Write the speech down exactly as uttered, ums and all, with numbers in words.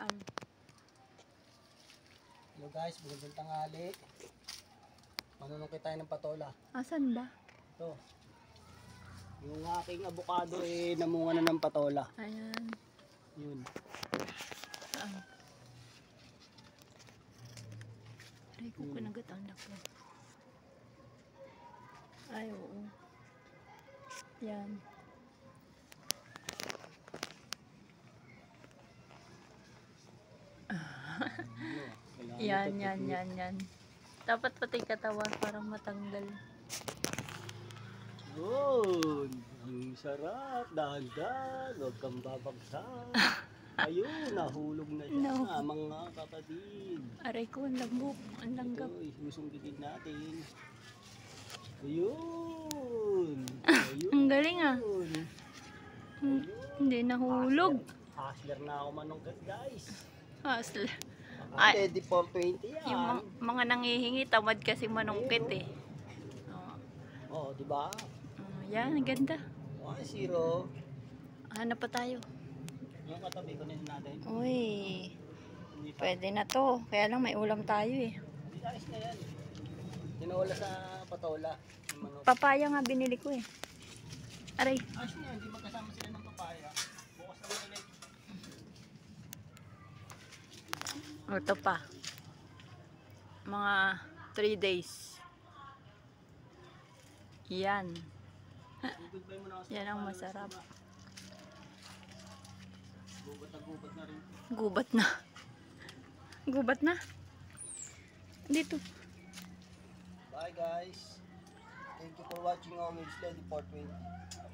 Saan? Hello guys, magandang tanghali. Manunungkit tayo ng patola. Asan ba? Ito. Yung aking avocado eh namunga na ng patola. Ayan. Yun. Saan? Aray ko, Hmm. kinagat ang laki. Ay, oo. Yan. Kailangan Yan, ito, yan, tutuloy. yan, yan. Dapat pati katawan parang matanggal. Yun. Ang sarap. Dahan-dahan. Huwag kang babagsak. Ayun, nahulog na siya. No. Mga kapatid. Aray ko, ang lambok. Ang langgap. Ito, isusungkitin natin. Ayun. Ayun. Ang galing ah. Ayun. Hmm, Hindi nahulog. Hustler na ako manungkit guys. Asla. Ay, Ay. ready for twenty yan. Yung mga, mga nangihingi, tamad kasi manungkit eh. Oo. Oh, di ba? Oh, yan, ang ganda. one zero. Hanap pa tayo. Yung katabi ko nito natin. Uy, Hindi pa. pwede na to. Kaya lang may ulam tayo eh. Hindi ayos na yan. Tinawala sa patola. Yung manok. Papaya nga binili ko eh. Aray. Ayos na yan. Hindi magkasama sila ng papaya. Bukas na ulit. O, ito pa. Mga three days. Yan. Goodbye mo na ako sa Yan ang followers masarap. ko ba? Gubat na gubat na rin. Gubat na. Gubat na. Dito. Bye guys. Thank you for watching Omid's Lady four twenty.